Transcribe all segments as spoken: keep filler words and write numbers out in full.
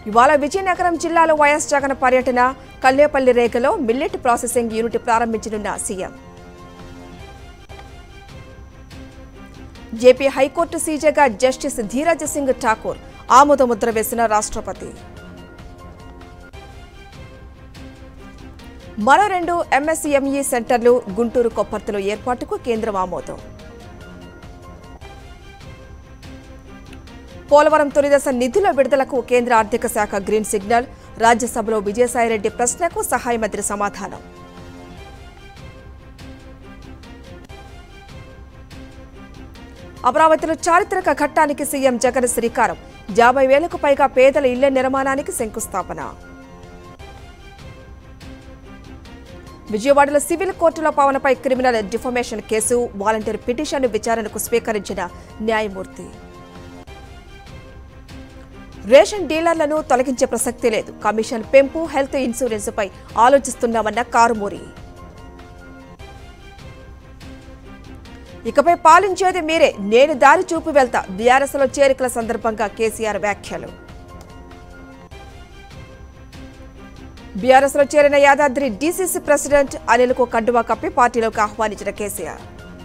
ఇవాళ విజయనగరం జిల్లాలో వైఎస్ జగన్ పర్యటన, కల్లేపల్లి రేఖలో మిల్లెట్ ప్రాసెసింగ్ యూనిట్ ప్రారంభించనున్న సీఎం. ఏపీ హైకోర్టు సీజేగా జస్టిస్ ధీరజ్ సింగ్ ఠాకూర్ ఆమోద ముద్ర వేసిన రాష్ట్రపతి. మరో రెండు ఎంఎస్ఎంఈ సెంటర్లు గుంటూరు, కొప్పర్తిలో ఏర్పాటుకు కేంద్రం ఆమోదం. పోలవరం తొలిదశ నిధుల విడుదలకు కేంద్ర ఆర్థిక శాఖ గ్రీన్ సిగ్నల్, రాజ్యసభలో విజయసాయిరెడ్డి ప్రశ్నకు సహాయ మంత్రి సమాధానం. అమరావతిలో చారిత్రక ఘట్టానికి సీఎం జగన్ శ్రీకారం, యాభై వేలకు పైగా పేదల ఇళ్ల నిర్మాణానికి శంకుస్థాపన. విజయవాడలో సివిల్ కోర్టులో పవన్పై criminal defamation case, volunteer petition విచారణకు స్వీకరించిన న్యాయమూర్తి. రేషన్ డీలర్లను తొలగించే ప్రసక్తి లేదు, కమిషన్ పెంపు, హెల్త్ ఇన్సూరెన్స్పై ఆలోచిస్తున్నామన్న కారుమూరి. ఇకపై పాలించేది మీరే, నేను దారి చూపి వెళ్తా, బీఆర్ఎస్లో చేరికల సందర్భంగా కేసీఆర్ వ్యాఖ్యలు. బీఆర్ఎస్లో చేరిన యాదాద్రి డీసీసీ ప్రెసిడెంట్ అనిల్కు కండువా కప్పి పార్టీలోకి ఆహ్వానించిన కేసీఆర్.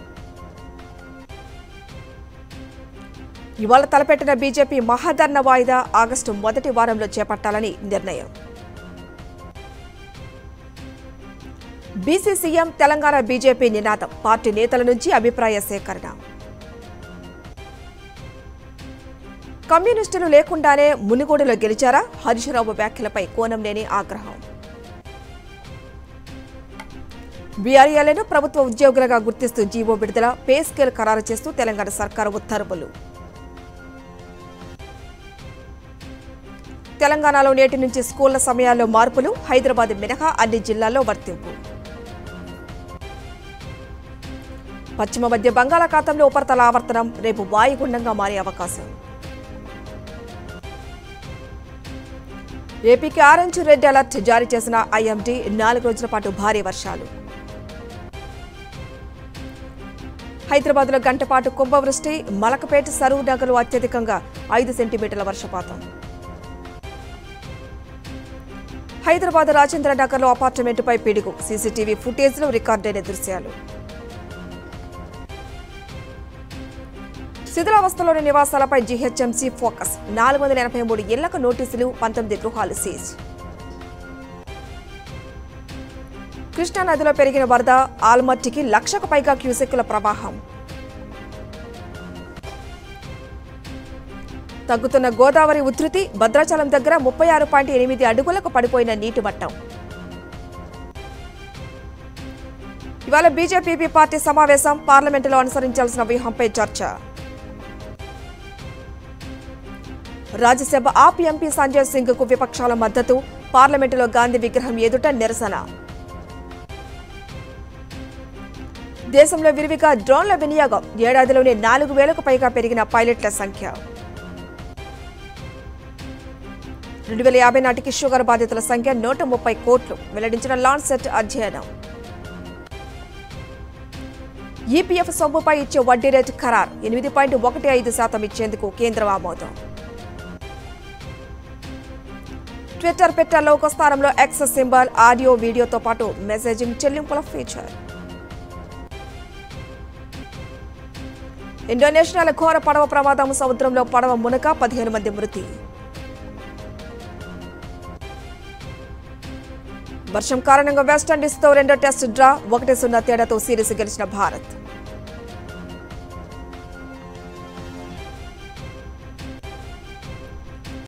ఇవాళ తలపెట్టిన బీజేపీ మహాధర్ణ వాయిదా ఆగస్టు మొదటి వారంలో చేపట్టాలని నిర్ణయం. బీసీ సీఎం తెలంగాణ బీజేపీ నినాదం, పార్టీ నేతల నుంచి అభిప్రాయ సేకరణ. కమ్యూనిస్టులు లేకుండానే మునుగోడులో గెలిచారా? హరీశ్రావు వ్యాఖ్యలపై కోనంనేని ఆగ్రహం. బీఆర్ఏలను ప్రభుత్వ ఉద్యోగులుగా గుర్తిస్తూ జీవో విడుదల, పే స్కేల్ ఖరారు చేస్తూ తెలంగాణ సర్కారు ఉత్తర్వులు. తెలంగాణలో నేటి నుంచి స్కూళ్ల సమయాల్లో మార్పులు, హైదరాబాద్ మినహా అన్ని జిల్లాల్లో వర్తింపు. పశ్చిమ మధ్య బంగాళాఖాతంలో ఉపరితల ఆవర్తనం, రేపు వాయుగుండంగా మారే అవకాశం. ఏపీకి ఆరెంజ్, రెడ్ అలర్ట్ జారీ చేసిన ఐఎండీ, నాలుగు రోజుల పాటు భారీ వర్షాలు. హైదరాబాద్లో గంటపాటు కుంభవృష్టి, మలకపేట, సరూర్ నగర్లో అత్యధికంగా ఐదు సెంటీమీటర్ల వర్షపాతం. హైదరాబాద్ రాజేంద్ర నగర్లో అపార్ట్మెంటుపై పిడుగు, సీసీటీవీ ఫుటేజ్లో రికార్డైన దృశ్యాలు. శిథిలావస్థలోని నివాసాలపై జీహెచ్ఎంసీ ఫోకస్, నాలుగు వందల ఎనభై మూడు ఇళ్లకు నోటీసులు, పంతొమ్మిది గృహాలు సీజ్. కృష్ణానదిలో పెరిగిన వరద, ఆల్మట్టికి లక్షకు పైగా క్యూసెక్కుల ప్రవాహం. తగ్గుతున్న గోదావరి ఉధృతి, భద్రాచలం దగ్గర ముప్పై ఆరు పాయింట్ ఎనిమిది అడుగులకు పడిపోయిన నీటి మట్టం. ఇవాళ బీజేపీ పార్టీ సమావేశం, పార్లమెంటులో అనుసరించాల్సిన వ్యూహంపై చర్చ. రాజ్యసభ ఆప్ ఎంపీ సంజయ్ సింగ్ కు విపక్షాల మద్దతు, పార్లమెంటులో గాంధీ విగ్రహం ఎదుట నిరసన. దేశంలో విరివిగా డ్రోన్ల వినియోగం, ఏడాదిలోనే నాలుగు వేలకు పైగా పెరిగిన పైలట్ల సంఖ్య. రెండు వేల యాభై నాటికి షుగర్ బాధితుల సంఖ్య నూట ముప్పై కోట్లు, వెల్లడించిన లాన్సెట్ అధ్యయనం. ఈపీఎఫ్ సొమ్ముపై ఇచ్చే వడ్డీ రేటు ఖరారు, ఎనిమిది పాయింట్ ఒకటి ఐదు శాతం ఇచ్చేందుకు కేంద్రం ఆమోదం. ట్విట్టర్ పెట్ట లోగో స్థానంలో ఎక్స్ సింబల్, ఆడియో వీడియోతో పాటు మెసేజింగ్ చెల్లింపుల ఫీచర్. ఇండోనేషియాలో ఘోర పడవ ప్రమాదం, సముద్రంలో పడవ మునక పదిహేను మంది మృతి. వర్షం కారణంగా వెస్టిండీస్తో రెండో టెస్ట్ డ్రా, ఒకటి సున్నా తేడాతో సిరీస్ గెలిచిన భారత్.